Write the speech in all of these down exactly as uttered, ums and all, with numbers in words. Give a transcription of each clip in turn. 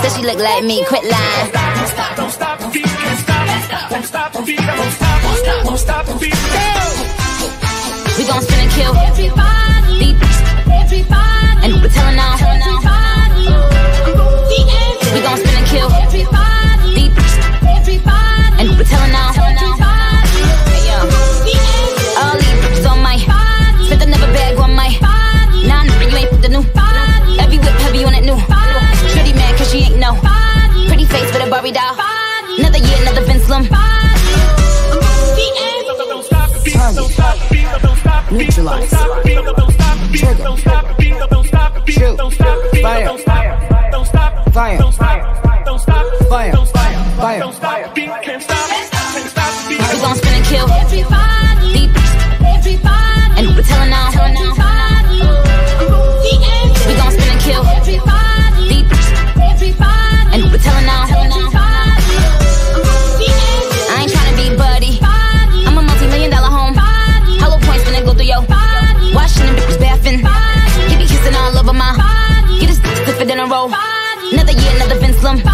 Said she look like me, quit lying. Don't stop, don't stop the beat, can't stop. Don't stop the beat, don't stop, won't stop, won't stop the beat. We gon' spin and kill everybody, beat, everybody, and we're telling now. everybody. The end. We gon' spin and kill everybody, beat, everybody, and we're telling now. everybody. Hey yo, The end. all these bitches on my spent another bag on my. Nah, nigga, you ain't put the new. Every whip heavy on that new. Shorty mad cause she ain't know. Pretty face with a Barbie doll. Another year, another Vince Slim. The end. Don't stop the beat, don't stop the beat, don't stop the beat. Neutralize. Don't stop the beat, don't stop the beat. Trigger. Don't stop the beat, don't stop the beat. Shoot. Don't stop the beat, Fire. don't stop. Don't stop. Fire. Don't stop. Don't stop. Fire. Don't stop. Fire. Don't stop the beat, can't stop. Can't stop the beat. We gon' spin and kill Everybody, beat, everybody, and we're telling now. everybody. The end. We gon' spin and kill Everybody, beat, everybody, and we're telling now. everybody. The end. I ain't tryna be buddy. I'm a multi-million dollar home. Hollow points finna go through yo. Washing them bitches bathing. He be kissing all over my. Get his dick stiffer than a roll. Another year, another Vince Slim. The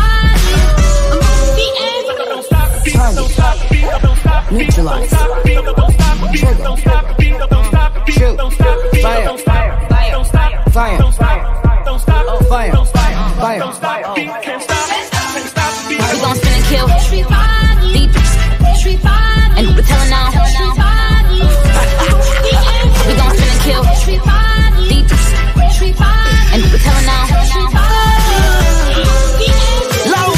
end. Don't stop the beat, don't stop the beat, don't stop the beat. Neutralize. Don't stop the beat, don't stop the beat. Trigger. Don't stop the beat, don't stop the beat. Shoot. Don't stop the beat, Fire. don't stop. Don't stop. Fire. Don't stop. Don't stop. Fire. Don't stop. Fire. Don't stop the beat, can't stop. Can't stop the beat. We gon' spin and kill Everybody, beat, everybody, and we're telling now. everybody. The end. We gon' spin and kill Everybody, beat, everybody, and we're telling now. the end.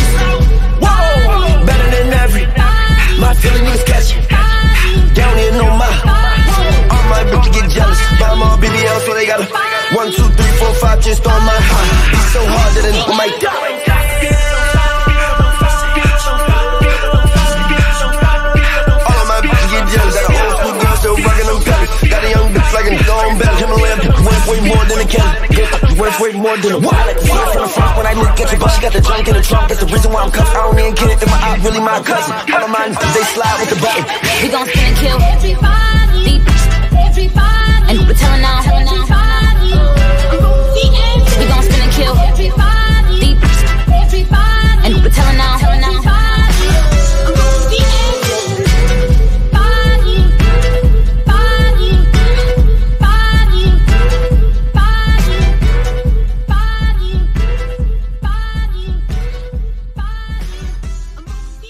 Whoa, better than every. My feeling is catchy. Down here, no my. All my bitches get jealous. Buy them all B B L, so they got a one, two, three, four, five, just on my high. Be so hard that I might die. All of my bitches get jealous. Got an old school girl still rocking them pellets. Got a young bitch like a dome bell. Himalayan bitch worth way more than a can. Worth way more than a wallet. I like to see it from the front when I look at you, but she got the junk in the trunk. That's the reason why I'm cuffed. I don't even get it. If my eye really my cousin. All of mine, they slide with the button. We gon' spin and kill Everybody, beat, everybody, and we're telling now. everybody. The end. We gon' spin and kill Everybody, beat, everybody, and we're telling now. everybody. The end. Body, body, body, body, body, body, body.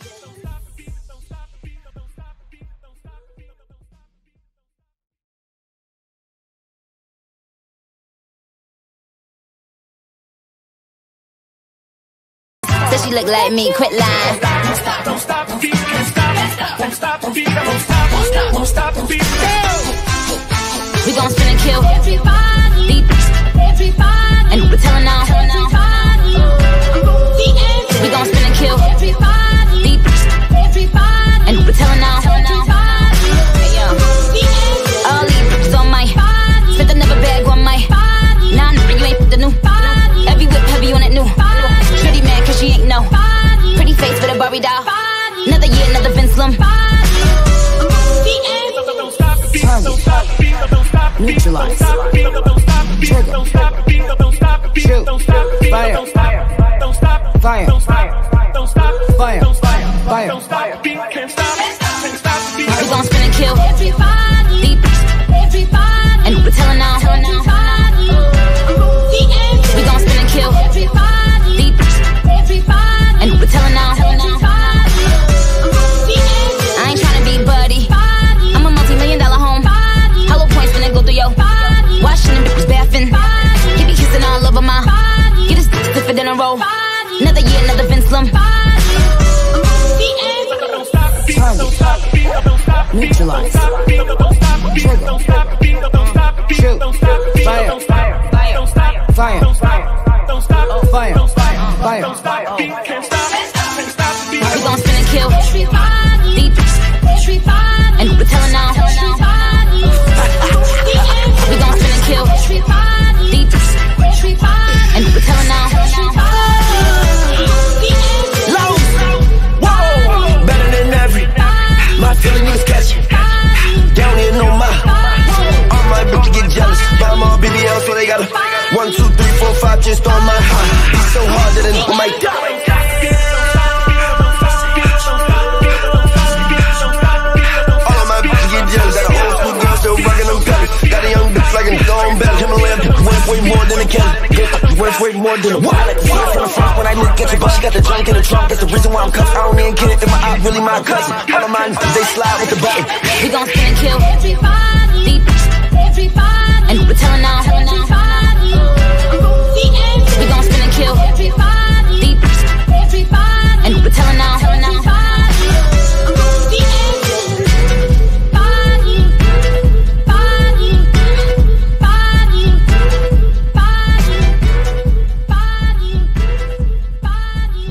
Said she look like me, quit lying. Don't stop, don't stop the beat, can't stop. Don't stop the beat, don't stop, won't stop, won't stop the beat. We gon' spin and kill Everybody, beat, everybody, and we're telling now. everybody. The end. We gon' spin and kill Everybody, beat, everybody, and we're telling now. everybody. Hey yo, The end. all these bitches on my spent another bag on my. Nah, nigga, you ain't put the new. Every whip heavy on that new. Shorty mad cause she ain't know. Pretty face with a Barbie doll. Another year, another Vince Slim. The end. Don't stop the beat, don't stop the beat, don't stop the beat. Neutralize. Don't stop the beat, don't stop the beat. Trigger. Don't stop the beat, don't stop the beat. Shoot. Don't stop the beat, Fire. don't stop. Don't stop. Fire. Don't stop. Don't stop. Fire. Don't stop. Fire. Don't stop the beat, can't stop. Can't stop the beat. We gon' spin and kill Everybody, beat, everybody, and we're telling now. everybody. The end. We gon' spin and kill Everybody, beat, everybody, and we're telling now. everybody. The end. I ain't tryna be buddy. I'm a multi-million dollar home. Hollow points finna go through yo. Washing them bitches bathing. He be kissing all over my. Get his dick stiffer than a roll. Another year, another Vince Slim. The end. Don't stop the beat, don't stop the beat, don't stop the beat. Neutralize. Don't stop the beat, don't stop the beat. Trigger. Don't stop the beat, don't stop the beat. Shoot. Don't stop the beat, Fire. don't stop. Don't stop. Fire. Don't stop. Don't stop. Fire. Don't stop. Fire. Don't stop the beat, can't stop. Can't stop the beat. We gon' spin and kill Everybody, beat, everybody, and we're telling now. everybody. The end. We gon' spin and kill Everybody, beat, everybody, and we're telling now. the end. Whoa, better than every. My feeling is catchy. Down here, no my. All my bitches get jealous. Buy them all B B L, so they got a one, two, three, four, five, just on my high. Be so hard that I worth way more than a wall. I like to see it from the front when I look at you, but she got the junk in the trunk. That's the reason why I'm cuffed. I don't even get it if my op really my cousin. All of mine, they slide with the button. We gon' spin and kill Everybody, deep, everybody, and we're telling now. everybody, the end. We gon' spin and kill Everybody, deep, everybody, and we're telling now. everybody, the end. Body, body, body, body, body, body,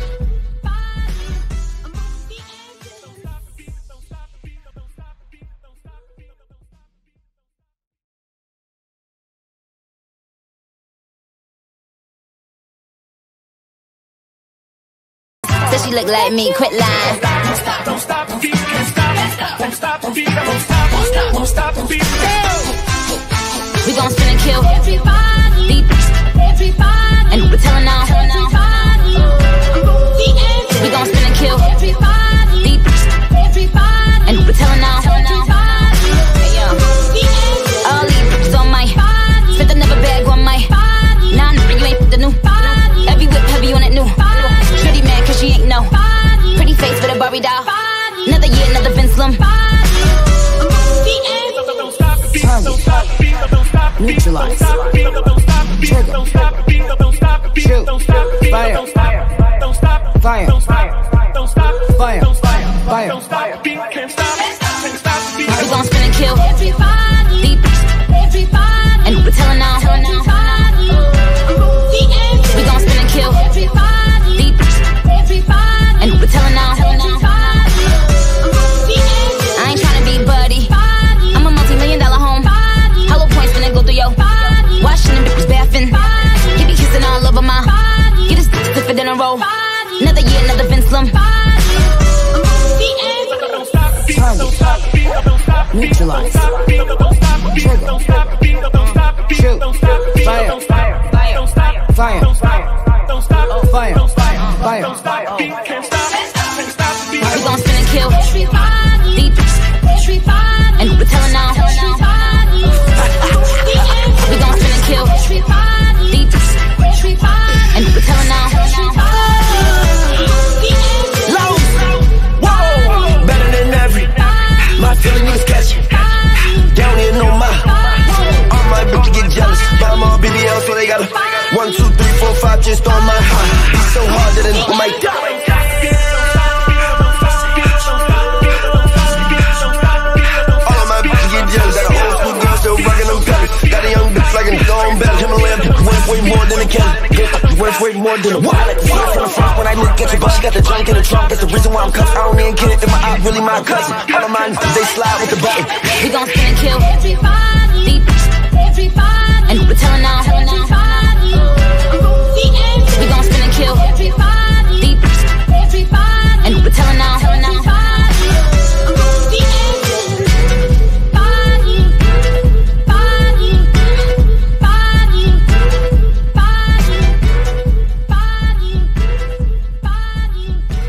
Said she look like me, quit lying. Don't stop, don't stop, the beat can't stop. Won't stop, the beat won't stop, won't stop, won't stop, the beat. We gon' spin and kill Everybody, deep, everybody, and we're telling now. everybody, the end. We gon' spin and kill Everybody, deep, everybody, and we're telling now. everybody, Hey yo, the end. all these bitches on my spent another bag on my. Nah, nah, you ain't put the new. Every whip heavy on that new. Shorty mad cause she ain't know. Pretty face with a Barbie doll. Another year, another Vince Slim. The end. Don't stop, the beat don't stop, the beat don't stop, the beat Neutralize. don't stop, the beat don't stop, the beat don't stop, the beat don't stop, the beat Shoot. don't stop, the beat Fire. don't stop, don't stop, Fire. don't stop, don't stop, Fire. don't stop, Fire. don't stop, the beat can't stop, can't stop, the beat. We gon' spin and kill Everybody, deep, everybody, and we're telling now. everybody, the end. We gon' spin and kill Everybody, deep, everybody, and we're telling now. everybody, the end. I ain't tryna be buddy. I'm a multi-million dollar home. Hollow points finna go through yo. Washing them bitches bathing. He be kissing all over my. Get his dick stiffer than a roll. Another year, another Vince Slim. The end. Don't stop, the beat don't stop, the beat don't stop, the beat Neutralize. don't stop, the beat don't stop, the beat don't stop, the beat don't stop, the beat Shoot. don't stop, the beat Fire. don't stop, don't stop, Fire. don't stop, don't stop, Fire. don't stop, Fire. don't stop, the beat can't stop, can't stop, the beat. We gon' spin and kill Everybody, deep, everybody, and we're telling now. everybody, the end. We gon' spin and kill Everybody, deep, everybody, and we're telling now. the end. Low, whoa, better than every. My feeling is catchy. Down here, no my. All my bitches get jealous. Buy my B B L, so they got a one, two, three, four, five just on my heart. It's so hard that I might die. All of my bitches get jealous. Got an old school girl still rocking them pellets. Got a young bitch like a thong bell. Himalayan people worth way more than a Kelly. Worth way more than a wall. I like to see it from the front when I look at you, but she got the junk in the trunk. That's the reason why I'm cuffed. I don't even get it if my op really my cousin. All of mine, they slide with the button. We gon' spin and kill Everybody, deep, everybody, and we're telling now. everybody, the end. We gon' spin and kill Everybody, deep, everybody, and we're telling now. everybody, the end. Body, body, body, body, body, body,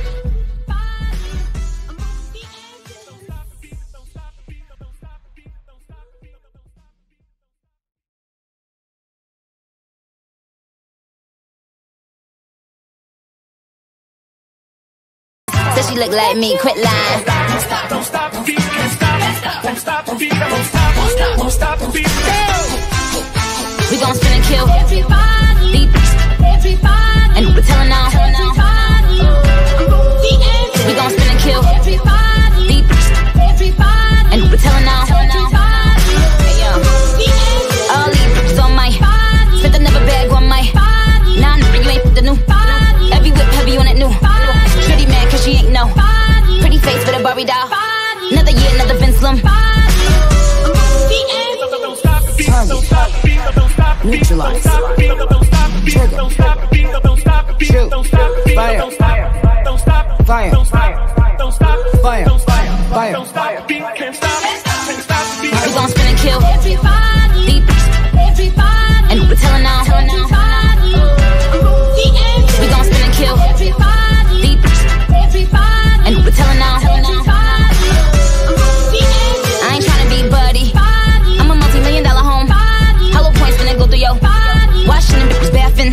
Said she look like me, quit lying. Don't stop, don't stop, the beat can't stop, won't stop, the beat won't stop, won't stop, won't stop, the beat. We gon' spin and kill Everybody, deep, everybody, and we're telling now. everybody, the end. We gon' spin and kill Everybody, deep, everybody, and we're telling now. everybody, Hey yo, the end. all these bitches on my spent another bag on my. Nah, nah, you ain't put the new. Every whip heavy on that new. Shorty mad cause she ain't know. Pretty face with a Barbie doll. Another year, another Vince Slim. The end. Don't stop, the beat don't stop, the beat don't stop, the beat Neutralize. don't stop, the beat don't stop, the beat don't stop, the beat don't stop, the beat Shoot. don't stop, the beat Fire. don't stop, don't stop, Fire. don't stop, don't stop, Fire. don't stop, Fire. don't stop, the beat can't stop, can't stop, the beat. We gon' spin and kill Everybody, deep, everybody, and we're telling now. everybody, the end. We gon' spin and kill Everybody, deep, everybody, and we're telling now. everybody, the end. I ain't tryna be buddy. I'm a multi-million dollar home. Hollow points finna go through yo. Washing them bitches bathing.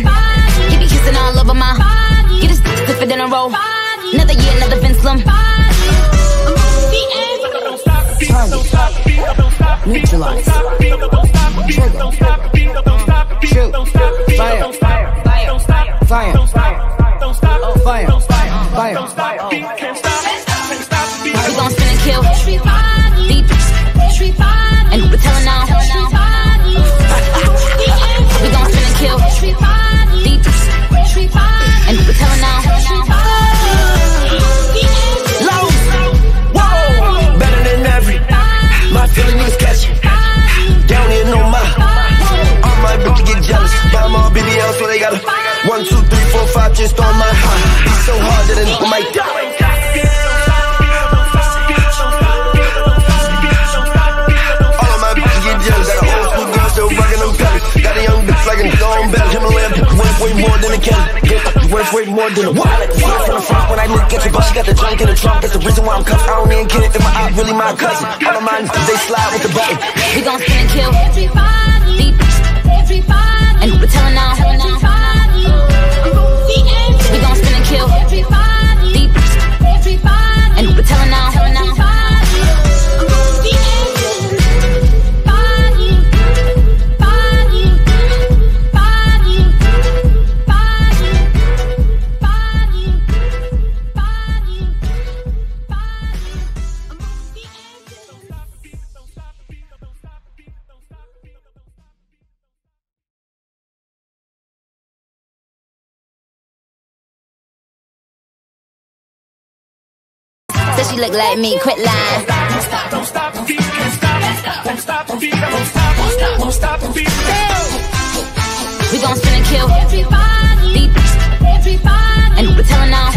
in a row. Another year, another Vince Slim. Neutralize. Trigger. Shoot. Fire. Fire. Fire. Fire. Fire. We gon' spin and kill. Deep. And we're telling now. We gon' spin and kill. Deep. And we're telling now. Low. Whoa. Better than every. My feeling niggas catch you. Down here, no my. All my bitches get jealous. Buy them all B B L, so they got a one, two, three, four, five, just on my high. It's so hard that a nigga might die. All of my bitches get jealous. Got an old school girl still rocking them pellets. Got a young bitch like a dome bell. Himalayan bitch worth way more than a can. Worth way more than a wallet. See it from the front when I look at you, but she got the trunk in the trunk. That's the reason why I'm cuffed. I don't even get it. In my eye, really my cousin. All of mine, they slide with the button. We gon' spin and kill. Deep. And we're telling now. We gon' spin and kill. Deep. And we're telling now. Said she look like me, quit lying. Don't stop, don't stop the beat, can't stop. Won't stop the beat, I won't stop, won't stop, won't stop the beat. We gon' spin and kill. Deep. And we're telling now.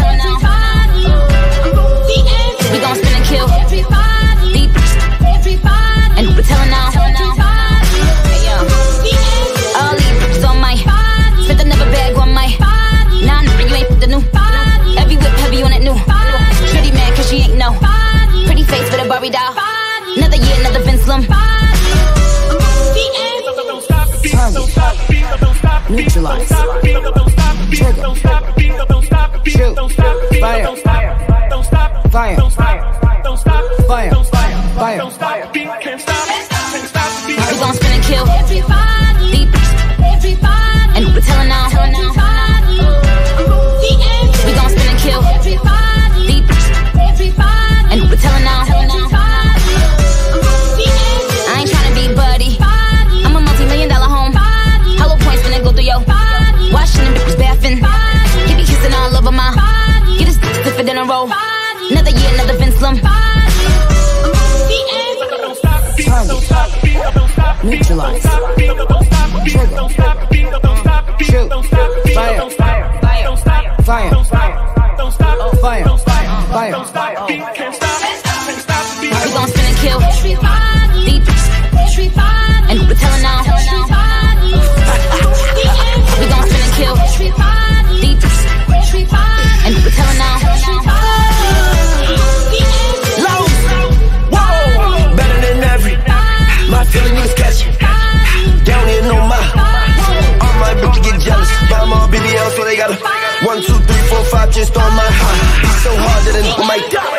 We gon' spin and kill. Deep. And we're telling now. All these bitches on my. Spent another bag on my. Nah, nah, you ain't the new. Every whip heavy on it new. Shorty mad cause she ain't know. Pretty face with a Barbie doll. Another year, another Vince Slim. Neutralize. Trigger. Shoot. Fire. Fire. Fire. Fire. Fire. We gon' spin and kill. Deep. And we're telling now. We gon' spin and kill. Deep. And we're telling now. I ain't tryna be buddy. I'm a multi-million dollar home. Hollow points when they go through yo. Washing them bitches bathing. He be kissing all over my. Get his dick stiffer than a roll. Another year, another Vince Slim. Neutralize. Trigger. Shoot. Fire. Fire. Fire. Fire. Fire. We gon' spin and kill. Deep. And we're telling now. We gon' spin and kill. Deep. And we're telling now. Low. Whoa. Better than every. My feeling niggas catch you. Down here, no my. All my bitches get jealous. Buy them all B B L, so they got a one, two, three, four, five, just on my high. It's so hard that a nigga might die.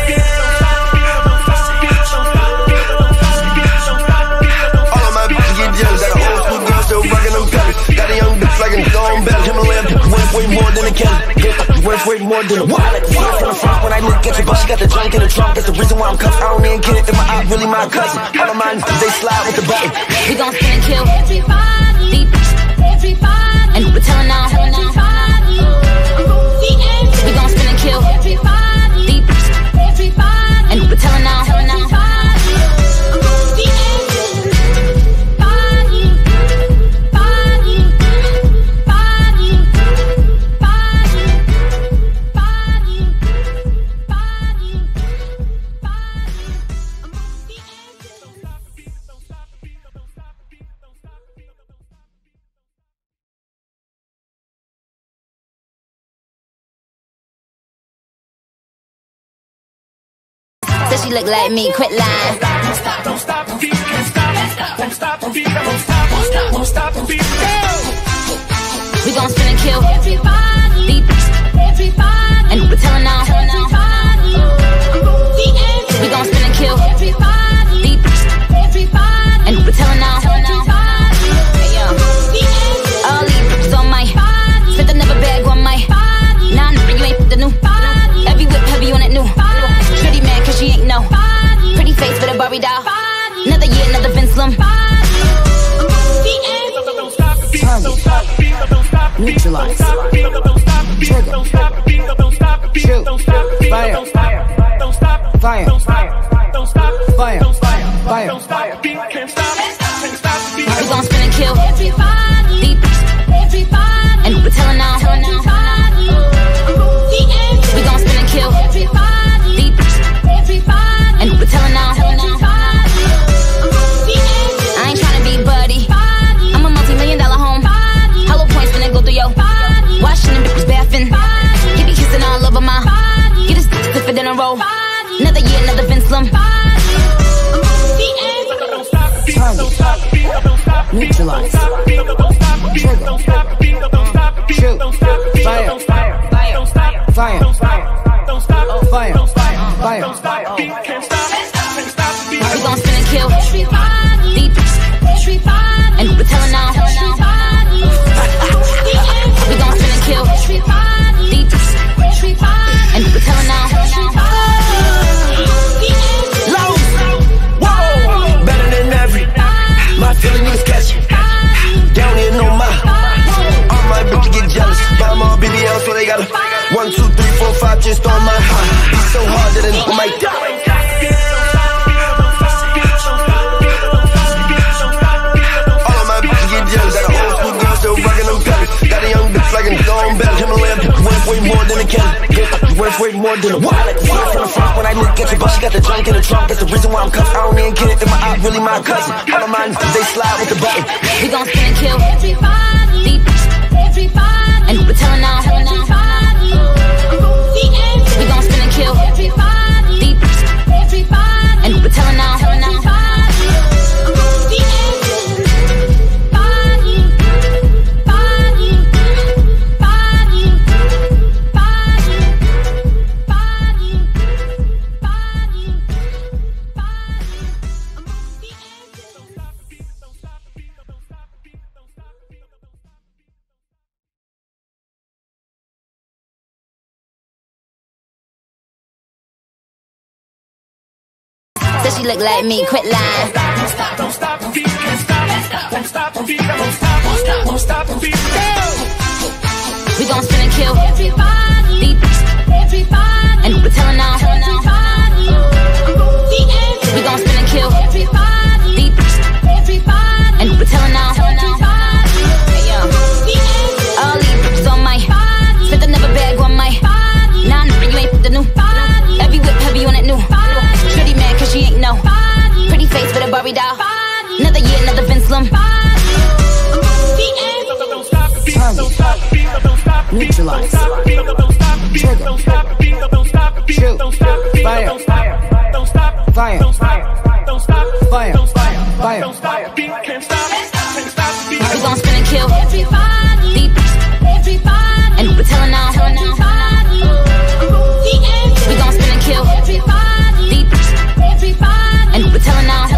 All of my bitches get jealous. Got an old school girl still rocking them pellets. Got a young bitch like a dome bell. Himalayan bitch worth way more than a can. Worth way more than a wallet. See it from the front when I look at you, but she got the trunk in the trunk. That's the reason why I'm cuffed. I don't even get it. In my eye, really my cousin. All of mine, they slide with the button. We gon' spin and kill. Deep. And we're telling now. We gon' spin and kill. Deep. And we're telling now. Said she look like me, quit lying. Don't stop, don't stop the beat, can't stop. Won't stop the beat, I won't stop, won't stop, won't stop the beat. We gon' spin and kill. Deep. Neutralize. Trigger. Shoot. Fire. Fire. Fire. Fire. Fire. We gon' spin and kill Everybody, deep, everybody, and we're telling now. everybody, We gon' spin and kill everybody, deep, everybody, and we're telling now. everybody, I ain't tryna be buddy. I'm a multi-million dollar home. Hollow points finna go through yo. Washing them bitches bathing. He be kissing all over my. Get his dick stiffer than a roll. Another year, another Vince Slim. Neutralize. Trigger. Shoot. Fire. Fire. Fire. Fire. Fire. We gon' spin and kill everybody, deep, everybody, and we're telling now. We gon' spin and kill deep, and we're telling now. Low. Whoa. Better than every. My feeling is catchy. Down here, no my. All my bitches get jealous. Buy my B B L, so they got a one, two, three, four, five just on my high. It's so hard that I might die. All of my bitches get jealous. Got an old school girl still rocking them pellets. Got a young bitch like a thong bell. Himalayan worth way more than a Kelly. Worth way more than a wallet. See it from the front when I look at you, but she got the junk in the trunk. That's the reason why I'm cuffed. I don't even get it. In my eye, really my cousin. All of mine, they slide with the button. We gon' spin and kill everybody, deep, everybody, and we're telling now. We gon' spin and kill everybody, deep, everybody, and we're telling now. Said she look like me, quit lying. Don't stop, don't stop, the beat can't stop. Won't stop, the beat won't stop, won't stop, won't stop, the beat. We gon' spin and kill everybody, deep, everybody, and we're telling now. We gon' spin and kill everybody, deep, everybody, and we're telling now. Hey yo, all these bitches on my spent another bag on my. Nah, nah, you ain't put the new. Every whip heavy on that new. Shorty mad cause she ain't know. Pretty face with a Barbie doll. Another year, another Vince Slim. Neutralize. Trigger. Shoot. Fire. Fire. Fire. Fire. Fire. We gon' spin and kill everybody, deep, everybody, and we're telling now. We gon' spin and kill everybody, deep, everybody, and we're telling now.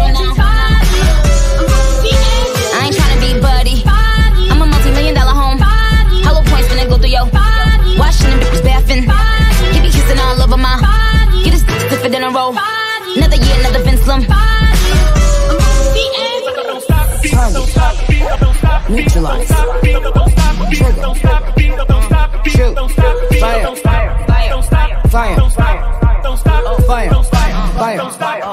I ain't tryna be buddy. I'm a multi-million dollar home. Hollow points finna go through yo. Washing them bitches bathing. He be kissing all over my. Get his dick stiffer than a roll. Another year, another Vince Slim. Neutralize. Trigger. Shoot. Fire. Fire. Fire. Fire. Fire.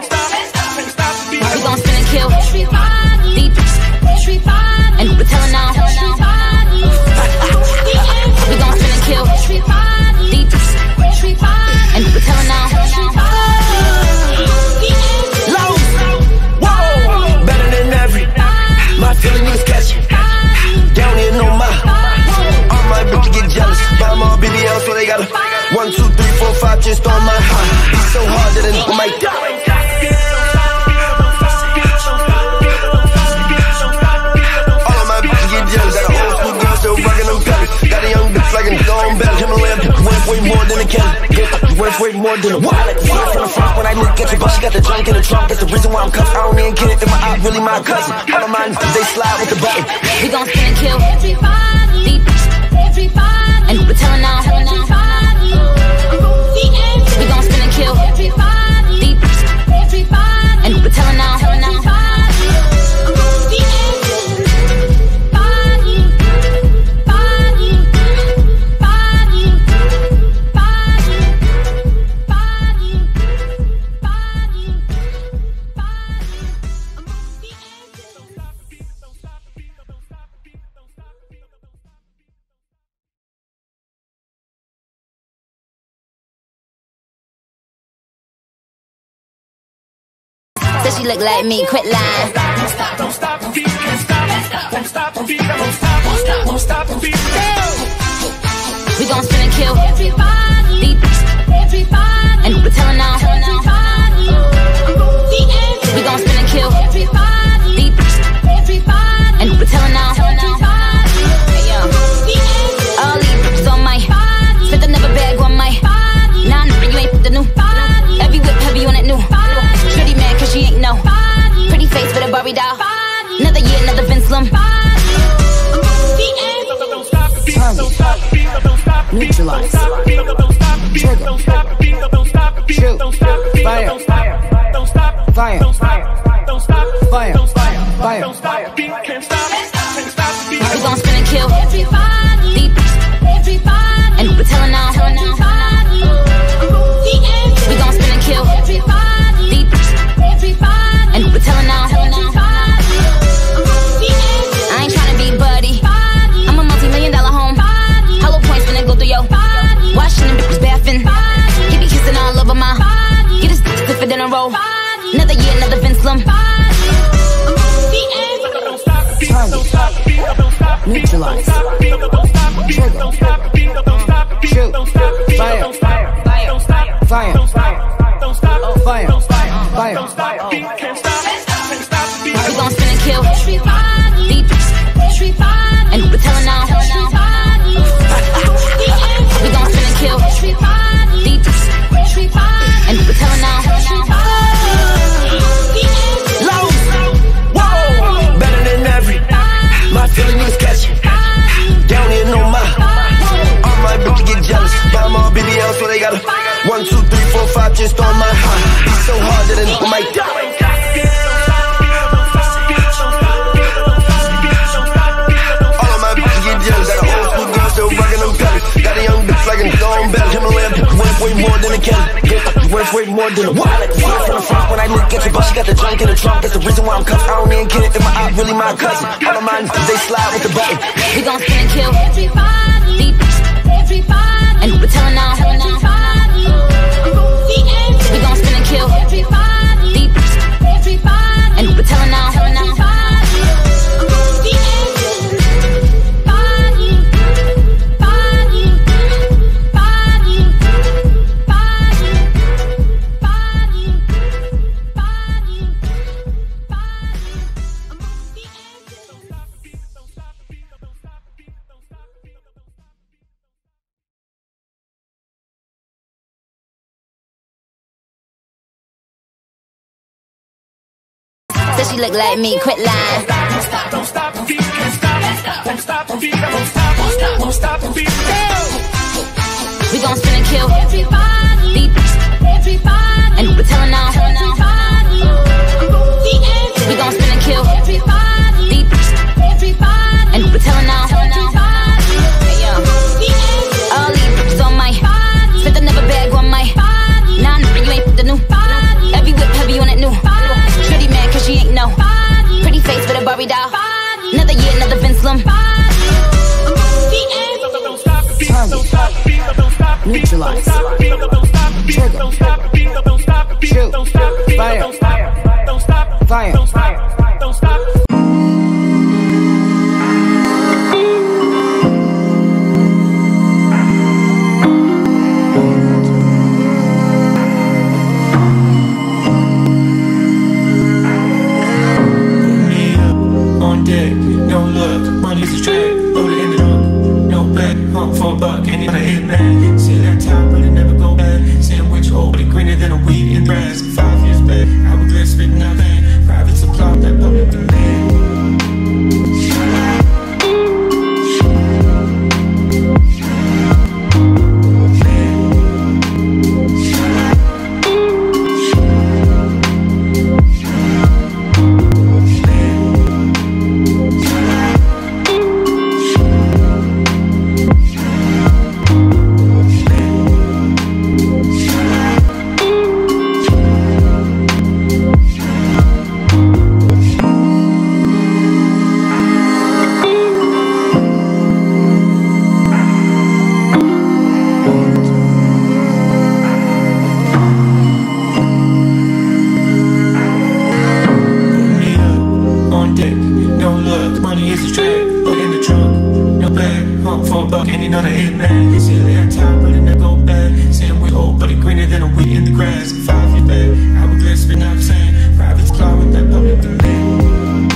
We gon' spin and kill everybody, deep, everybody, and we're telling now. We gon' spin and kill everybody, deep, everybody, and we're telling now. Low. Whoa. Better than every. My feeling is catchy. Down here, no my. All my bitches get jealous. Buy my B B L, so they got a one, two, three, four, five just on my high. It's so hard that I might die. All of my bitches get jealous. Got an old school girl still rocking them pellets. Got a young bitch like a thong bell. Himalayan worth way more than a Kelly. Worth way more than a wallet. See it from the front when I look at you, but she got the junk in the trunk. That's the reason why I'm cuffed. I don't even get it. In my eye, really my cousin. All of mine, they slide with the button. We gon' spin and kill everybody, deep, everybody, and we're telling now. We gon' spin and kill everybody, deep, everybody, and we're telling now. everybody, Said she look like me, quit lying. Don't stop, don't stop the beat, can't stop. Won't stop the beat, I won't stop, won't stop, won't stop the beat. We gon' spin and kill Everybody, beat, everybody, and we're telling now. everybody, the end. We gon' spin and kill Everybody, beat, everybody, and we're telling now. everybody, Hey, yo. the end. All these bitches on my spent another bag on my. Nah, nah, you ain't the new. Every whip heavy on it new. Shorty mad cause she ain't know. Pretty face with a Barbie doll. Another year, another Vince Slim. The end. Don't stop the beat, don't stop the beat, don't stop the beat. Neutralize. Don't stop the beat, don't stop the beat, don't stop the beat, don't stop the beat, Shoot. don't stop the beat, Fire. don't stop, don't stop, Fire. don't stop, don't stop, Fire. don't stop, Fire. don't stop the beat, can't stop, can't stop the beat. We gon' spin and kill Everybody, beat, everybody, and we're telling now. everybody, the end. We gon' spin and kill Everybody, beat, everybody, and we're telling now. everybody, the end. I ain't tryna be buddy. I'm a multi-million dollar home. Hollow points when they go through yo. Washing them bitches bathing. He be kissing all over my. Get his dick stiffer than a roll. Another year, another Vince Slim. The end. Don't stop the beat, don't stop the beat, don't stop the beat, Neutralize. don't stop the beat, don't stop the beat, don't stop the beat, don't stop the beat, Shoot. don't stop the beat, Fire. don't stop, don't stop, Fire. don't stop, don't stop, Fire. don't stop, Fire. don't stop the beat, can't stop, can't stop the beat. We gon' spin and kill Everybody, beat, everybody, and we're telling now. everybody, the end. We gon' spin and kill Everybody, beat, everybody, and we're telling now. the end. Low, whoa, better than every. My feeling is catchy. Down here, no my. All my bitches get jealous. Buy more B B L, so they gotta. One, two, three, four, five, just on my high. Be so hard that a nigga might die. All of my bitches get jealous. Got an old school girl still rocking them pellets. Got a young bitch like a thong bell. Himalayan bitch worth way more than a Kelly. Worth way more than a wallet. See it from the front when I look at you, but she got the junk in the trunk. That's the reason why I'm cuffed. I don't even get it. If my eye really my cousin. All of my niggas, they slide with the button. We gon' spin and kill Everybody, beat, everybody, and we're telling now. everybody, the end. We gon' spin and kill Everybody, beat, everybody, and we're telling now. everybody, the end. Body, body, body, body, body, body, Said she look like me, quit lying. Don't stop, don't stop the beat, can't stop, won't stop the beat, I won't stop, won't stop, won't stop the beat. We gon' spin and kill Everybody, beat, everybody, and we're telling now. everybody, the end. We gon' spin and kill Everybody, beat, everybody, and we're telling now. everybody, Hey, yo. the end. All these bitches on my spent another bag on my. Nah, nah, you ain't the new. Every whip heavy on it new. Shorty mad cause she ain't know. Pretty face with a Barbie doll. Another year, another Vince Slim. The end. Don't stop the beat, don't stop the beat, don't stop the beat, Neutralize. don't stop the beat, don't stop the beat, don't stop the beat, don't stop the beat, Shoot. don't stop the beat, Fire. don't stop, don't stop, Fire. don't stop, don't stop. On deck, no luck, money's a track, loaded in the trunk, no back, home for a buck, ain't it a hit man? See that time, but it never go back. Sandwich old, but it greener than a wheat in grass. Five years back, I regret spitting out that private supply, that public demand. hitman. You see it at top, but it never go back. Saying we old, but it greener than a wheat in the grass. Five feet back, hourglass, but not saying private cloud with that public demand.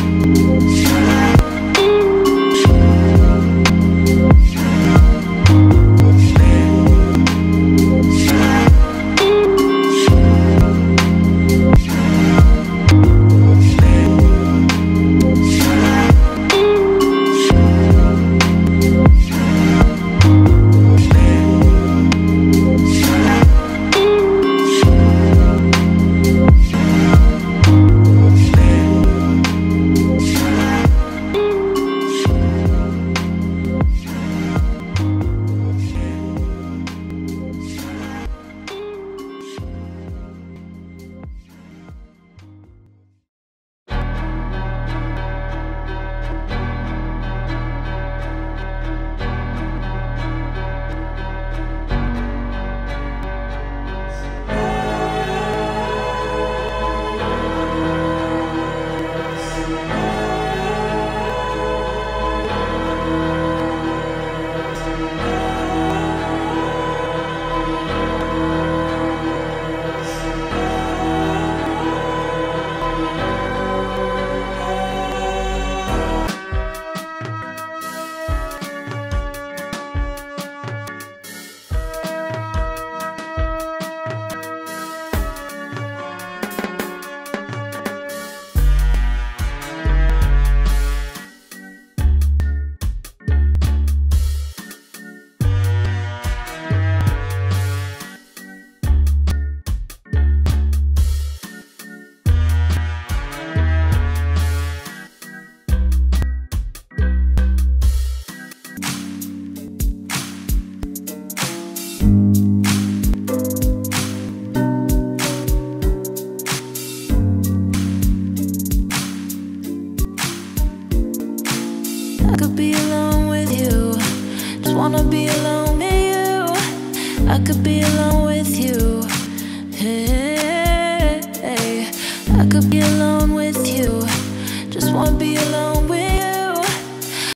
I could be alone with you. Just wanna be alone with you. I could be alone with you. Hey, I could be alone with you. Just wanna be alone with you.